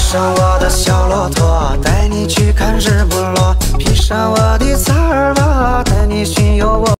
上我的小骆驼，带你去看日不落。披上我的